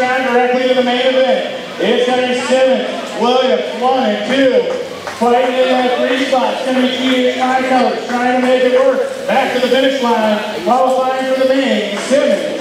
down directly to the main event. It's going to be Simmons, Williams, 1 and 2. Fighting in that 3 spot. It's going to be Keaton and Coach trying to make it work. Back to the finish line. Qualifying for the main, Simmons.